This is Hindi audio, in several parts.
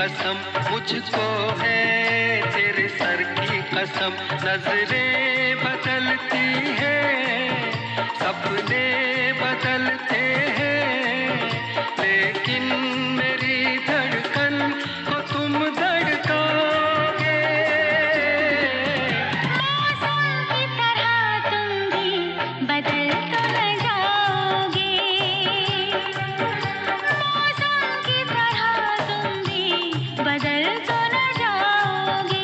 कसम, मुझको है तेरे सर की कसम। नजरें बदलती हैं, सपने बदलते हैं, लेकिन मेरी धड़कन को तुम धड़काओगे। मौसम की तरह तुम भी बदल तो न जाओगे। मौसम की तरह तुम भी बदल तो न जाओगे।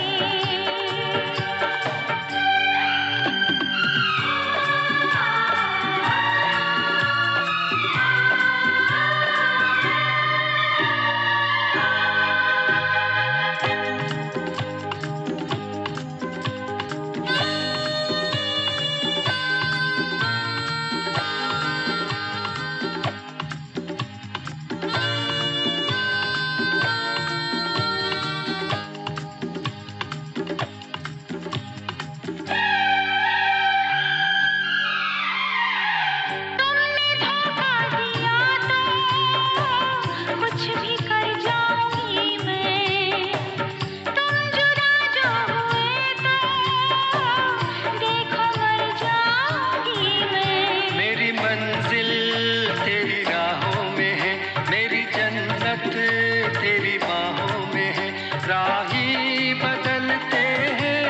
तुमने धोखा दिया तो कुछ भी कर जाऊंगी मैं। तुम जुदा जो हुए तो देखो मर जाऊंगी मैं। मेरी मंजिल तेरी राहों में है, मेरी जन्नत तेरी बाहों में है। राही बदलते हैं,